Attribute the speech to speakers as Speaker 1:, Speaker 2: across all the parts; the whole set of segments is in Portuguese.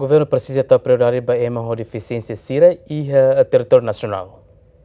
Speaker 1: governo precisa estar prioridade para a deficiência sira e a território nacional.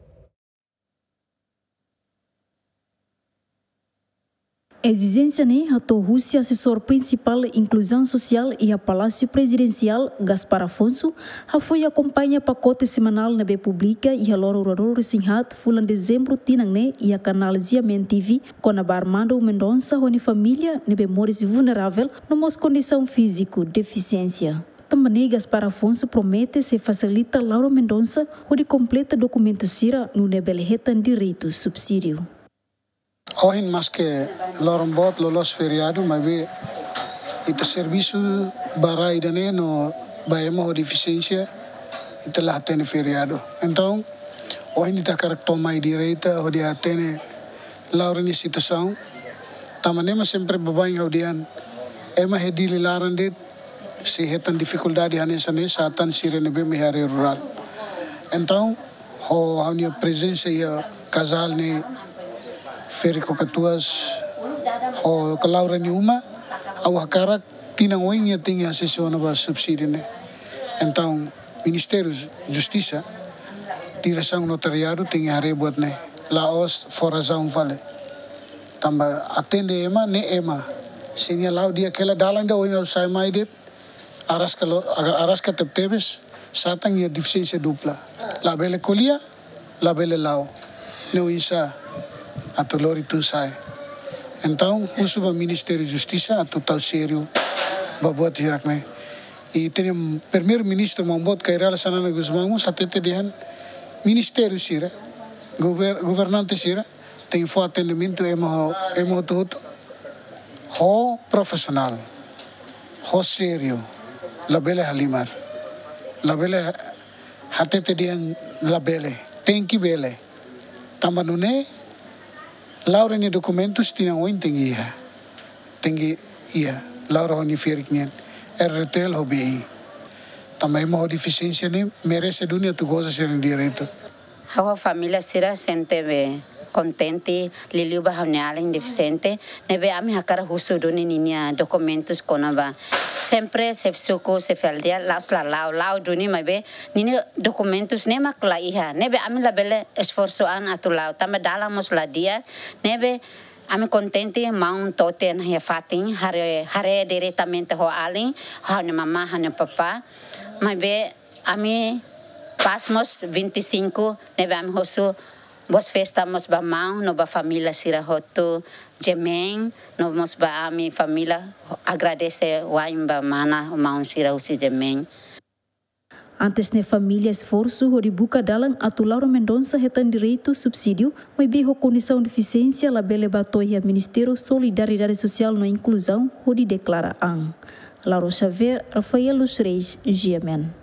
Speaker 2: Exigência a Rússia, assessor principal Inclusão Social e a Palácio Presidencial, Gaspar Afonso, foi acompanha pacote semanal na República e a Loro Resinhat, fulan dezembro tinangne e a canal Ziamen TV, com a Armando Mendonça, onde família, ne memórias vulnerável, numa condição físico, deficiência. Também Gaspar Afonso promete se facilita Lauro Mendonça, onde completa documento sira no nebelhetan direito subsídio.
Speaker 3: Hoje mais que Lorombot lolos feriado, mas ite serviço barai dane no baemo deficiência ite lá tem feriado. Então hoje nita karak tomai direita hoje atene Lauro ni situação. Tamanema sempre babai audian ema hedili larande se hetan dificuldade hanesane satan sirene be mehare rural. Então ho a presença e casal ni Férico Catuas o Laura Niuma, ao Hakarak, tinang oinha tinha sessão na subsídio. Então, Ministério da Justiça, direção notariado, tinha a rebuat, Laos, forazão, vale. Tamba, atende ema, ne ema. Sinya lau dia kela dalang da oinha usai maidet, araska tebes, satang ia deficiência dupla. La bele colia, la bele lau. Não isa. Atau lori tu sai. Então, uso o Ministério da Justiça, atau tau sério, babuat hirak ne. E tem primeiro-ministro Mambot Kairala Sanana Guzmão, satete dihan Ministério sira, governante sira, tem fo atendimento emo tudo, ho profissional, ho sério, labele halimar, labele hatete dihan labele, tem que bele, tamanune Laura ni documentos tinha tinggi ia Laura ni feriknya RTL hobi também mau deficiência ni merece dunia tu goza ser direito.
Speaker 4: A família será sente contente liliu bahawnyalin deficiente nebe ami hakara husu duni ninia documentos konaba sempre se suku se feldia lau duni mabe nini documentos nema kla iha nebe ami labele esforço an atulau tama dalamos la dia nebe ami contente maun toten ya fatin hare diretamente ho alin ha ne mama ha ne papa mabe ami pasmos 25 nebe ami husu Bos festa mos ba mau no ba família sira hotu Jemeng no mos ba ami família agradece waim ba mana mau sira usi Jemeng.
Speaker 2: Antes ne família esforço hori buka dalang atu Lauro Mendonça retan direito subsídio, mas bem condição de deficiência la bele batoia Ministério Solidariedade Social no Inclusão hori declara ang. Lauro Xavier, Rafael Luz Reis, Jemen.